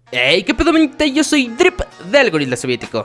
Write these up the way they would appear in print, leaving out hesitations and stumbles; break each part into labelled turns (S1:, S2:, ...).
S1: Hey, ¿qué pedo, manita? Yo soy Drip del Gorila Soviético.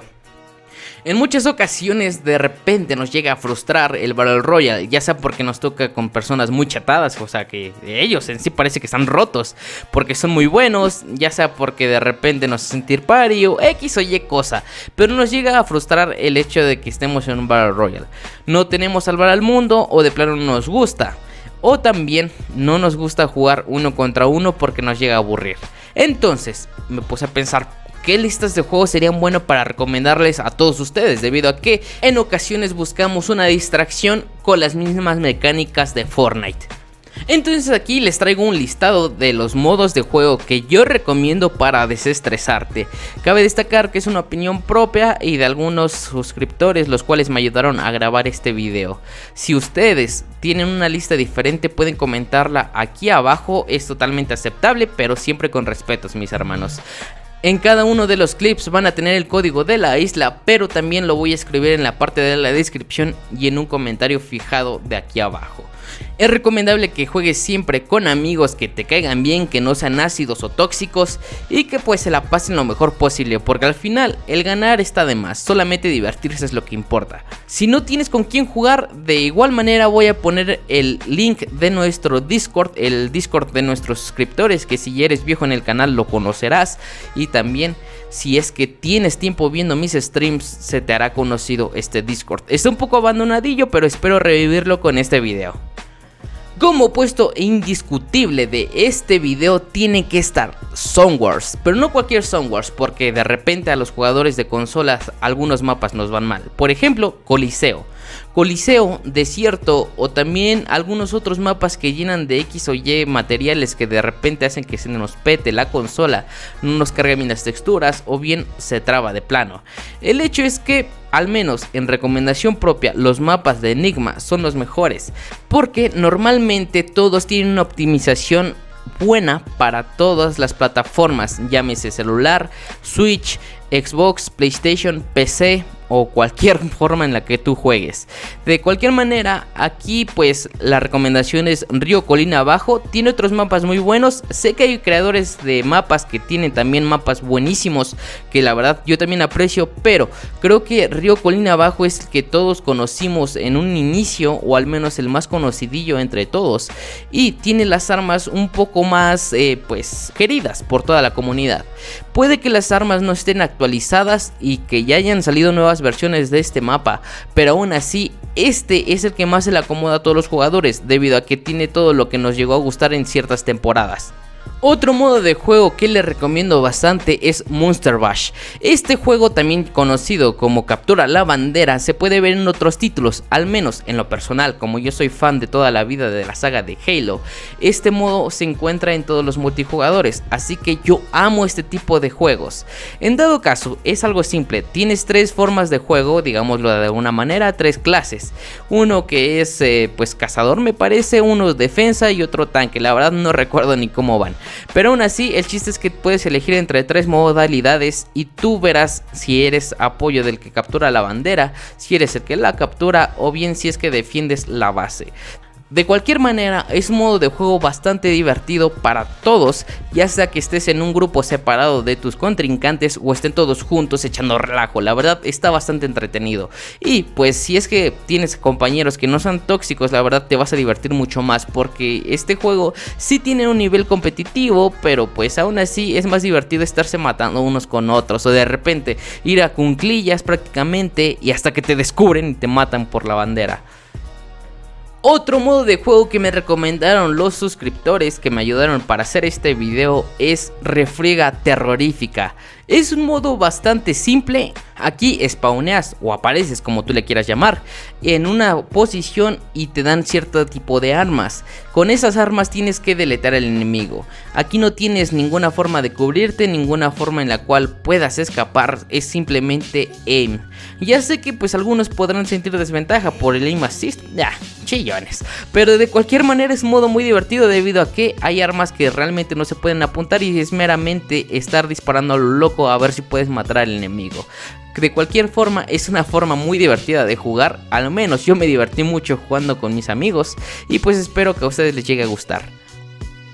S1: En muchas ocasiones de repente nos llega a frustrar el Battle Royale, ya sea porque nos toca con personas muy chatadas, o sea que ellos en sí parece que están rotos, porque son muy buenos, ya sea porque de repente nos hace sentir pari o X o Y cosa, pero nos llega a frustrar el hecho de que estemos en un Battle Royale. No tenemos salvar al mundo o de plano no nos gusta, o también no nos gusta jugar uno contra uno porque nos llega a aburrir. Entonces me puse a pensar qué listas de juegos serían buenas para recomendarles a todos ustedes, debido a que en ocasiones buscamos una distracción con las mismas mecánicas de Fortnite. Entonces aquí les traigo un listado de los modos de juego que yo recomiendo para desestresarte. Cabe destacar que es una opinión propia y de algunos suscriptores, los cuales me ayudaron a grabar este video. Si ustedes tienen una lista diferente pueden comentarla aquí abajo, es totalmente aceptable, pero siempre con respetos, mis hermanos. En cada uno de los clips van a tener el código de la isla, pero también lo voy a escribir en la parte de la descripción y en un comentario fijado de aquí abajo. Es recomendable que juegues siempre con amigos que te caigan bien, que no sean ácidos o tóxicos y que pues se la pasen lo mejor posible, porque al final el ganar está de más, solamente divertirse es lo que importa. Si no tienes con quién jugar, de igual manera voy a poner el link de nuestro Discord, el Discord de nuestros suscriptores, que si ya eres viejo en el canal lo conocerás, y también si es que tienes tiempo viendo mis streams se te hará conocido este Discord. Está un poco abandonadillo, pero espero revivirlo con este video. Como puesto indiscutible de este video tiene que estar Zone Wars, pero no cualquier Zone Wars, porque de repente a los jugadores de consolas algunos mapas nos van mal. Por ejemplo, Coliseo, Desierto o también algunos otros mapas que llenan de X o Y materiales que de repente hacen que se nos pete la consola, no nos cargue bien las texturas o bien se traba de plano. El hecho es que, al menos en recomendación propia, los mapas de Enigma son los mejores, porque normalmente todos tienen una optimización buena para todas las plataformas, llámese celular, Switch, Xbox, PlayStation, PC o cualquier forma en la que tú juegues. De cualquier manera, aquí pues la recomendación es Río Colina Abajo. Tiene otros mapas muy buenos. Sé que hay creadores de mapas que tienen también mapas buenísimos, que la verdad yo también aprecio, pero creo que Río Colina Abajo es el que todos conocimos en un inicio, o al menos el más conocidillo entre todos, y tiene las armas un poco más pues queridas por toda la comunidad. Puede que las armas no estén actualizadas y que ya hayan salido nuevas versiones de este mapa, pero aún así este es el que más se le acomoda a todos los jugadores, debido a que tiene todo lo que nos llegó a gustar en ciertas temporadas. Otro modo de juego que les recomiendo bastante es Monster Bash. Este juego, también conocido como Captura la Bandera, se puede ver en otros títulos, al menos en lo personal, como yo soy fan de toda la vida de la saga de Halo. Este modo se encuentra en todos los multijugadores, así que yo amo este tipo de juegos. En dado caso, es algo simple, tienes tres formas de juego, digámoslo de alguna manera, tres clases. Uno que es pues cazador me parece, uno defensa y otro tanque, la verdad no recuerdo ni cómo van. Pero aún así el chiste es que puedes elegir entre tres modalidades y tú verás si eres apoyo del que captura la bandera, si eres el que la captura o bien si es que defiendes la base. De cualquier manera es un modo de juego bastante divertido para todos, ya sea que estés en un grupo separado de tus contrincantes o estén todos juntos echando relajo. La verdad está bastante entretenido, y pues si es que tienes compañeros que no son tóxicos, la verdad te vas a divertir mucho más, porque este juego sí tiene un nivel competitivo, pero pues aún así es más divertido estarse matando unos con otros, o de repente ir a cunclillas prácticamente y hasta que te descubren y te matan por la bandera. Otro modo de juego que me recomendaron los suscriptores que me ayudaron para hacer este video es Refriega Terrorífica. Es un modo bastante simple. Aquí spawneas o apareces, como tú le quieras llamar, en una posición y te dan cierto tipo de armas. Con esas armas tienes que deletar al enemigo. Aquí no tienes ninguna forma de cubrirte, ninguna forma en la cual puedas escapar, es simplemente aim. Ya sé que pues algunos podrán sentir desventaja por el aim assist, chillones, pero de cualquier manera es un modo muy divertido, debido a que hay armas que realmente no se pueden apuntar y es meramente estar disparando a lo loco a ver si puedes matar al enemigo. De cualquier forma es una forma muy divertida de jugar, al menos yo me divertí mucho jugando con mis amigos y pues espero que a ustedes les llegue a gustar.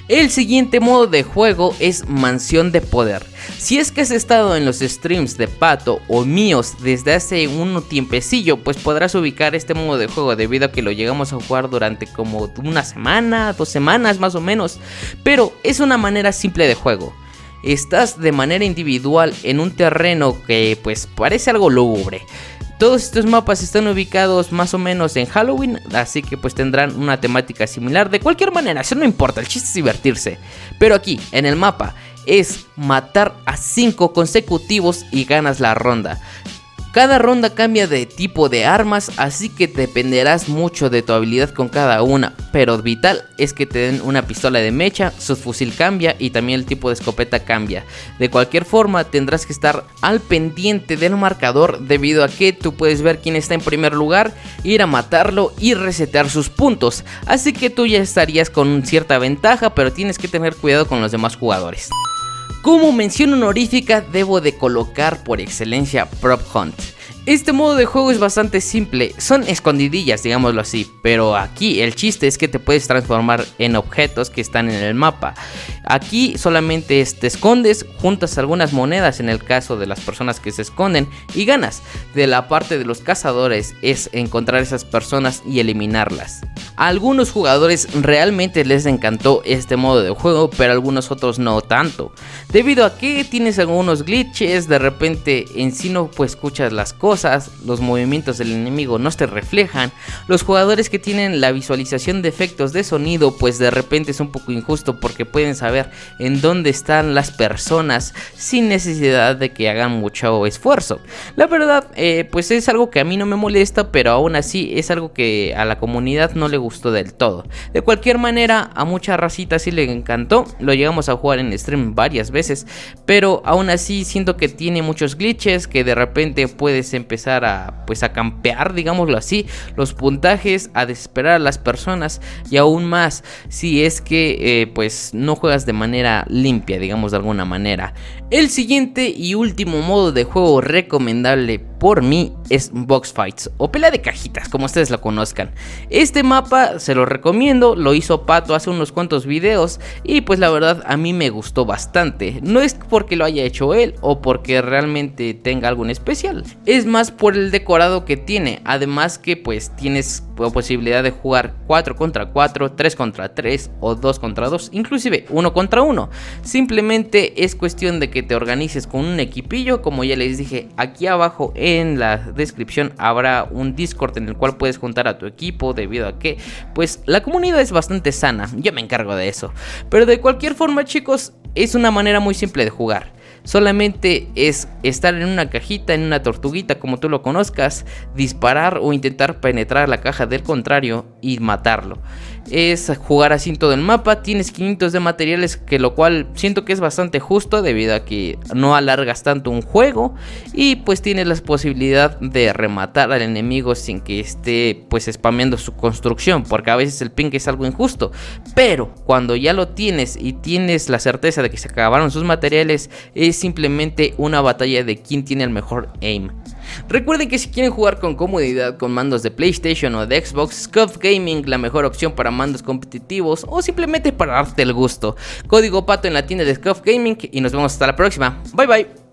S1: El siguiente modo de juego es Mansión de Poder. Si es que has estado en los streams de Pato o míos desde hace un tiempecillo, pues podrás ubicar este modo de juego debido a que lo llegamos a jugar durante como una semana, 2 semanas más o menos. Pero es una manera simple de juego. Estás de manera individual en un terreno que pues parece algo lúgubre. Todos estos mapas están ubicados más o menos en Halloween, así que pues tendrán una temática similar. De cualquier manera, eso no importa, el chiste es divertirse. Pero aquí, en el mapa, es matar a 5 consecutivos y ganas la ronda. Cada ronda cambia de tipo de armas, así que dependerás mucho de tu habilidad con cada una, pero vital es que te den una pistola de mecha, su fusil cambia y también el tipo de escopeta cambia. De cualquier forma tendrás que estar al pendiente del marcador debido a que tú puedes ver quién está en primer lugar, ir a matarlo y resetear sus puntos, así que tú ya estarías con cierta ventaja, pero tienes que tener cuidado con los demás jugadores. Como mención honorífica debo de colocar por excelencia Prop Hunt. Este modo de juego es bastante simple, son escondidillas digámoslo así, pero aquí el chiste es que te puedes transformar en objetos que están en el mapa. Aquí solamente te escondes, juntas algunas monedas en el caso de las personas que se esconden y ganas. De la parte de los cazadores es encontrar esas personas y eliminarlas. A algunos jugadores realmente les encantó este modo de juego, pero a algunos otros no tanto, debido a que tienes algunos glitches, de repente en sí no pues escuchas las cosas, los movimientos del enemigo no te reflejan, los jugadores que tienen la visualización de efectos de sonido pues de repente es un poco injusto porque pueden saber en dónde están las personas sin necesidad de que hagan mucho esfuerzo. La verdad pues es algo que a mí no me molesta, pero aún así es algo que a la comunidad no le gustó del todo. De cualquier manera a mucha racita sí le encantó, lo llegamos a jugar en stream varias veces, pero aún así siento que tiene muchos glitches que de repente puedes empezar a pues a campear digámoslo así los puntajes, a desesperar a las personas y aún más si es que pues no juegas de manera limpia digamos de alguna manera. El siguiente y último modo de juego recomendable por mí es Box Fights o pelea de cajitas como ustedes lo conozcan. Este mapa se lo recomiendo, lo hizo Pato hace unos cuantos videos y pues la verdad a mí me gustó bastante. No es porque lo haya hecho él o porque realmente tenga algo en especial, es más por el decorado que tiene, además que pues tienes la posibilidad de jugar 4 contra 4, 3 contra 3 o 2 contra 2, inclusive 1 contra 1. Simplemente es cuestión de que te organices con un equipillo, como ya les dije, aquí abajo en la descripción habrá un Discord en el cual puedes juntar a tu equipo debido a que pues la comunidad es bastante sana, yo me encargo de eso. Pero de cualquier forma chicos, es una manera muy simple de jugar. Solamente es estar en una cajita, en una tortuguita como tú lo conozcas, disparar o intentar penetrar la caja del contrario y matarlo. Es jugar así en todo el mapa, tienes 500 de materiales, que lo cual siento que es bastante justo debido a que no alargas tanto un juego y pues tienes la posibilidad de rematar al enemigo sin que esté pues spameando su construcción, porque a veces el ping es algo injusto, pero cuando ya lo tienes y tienes la certeza de que se acabaron sus materiales, es simplemente una batalla de quién tiene el mejor aim. Recuerden que si quieren jugar con comodidad con mandos de PlayStation o de Xbox, Scuff Gaming la mejor opción para mandos competitivos o simplemente para darte el gusto. Código Pato en la tienda de Scuff Gaming y nos vemos hasta la próxima. Bye bye.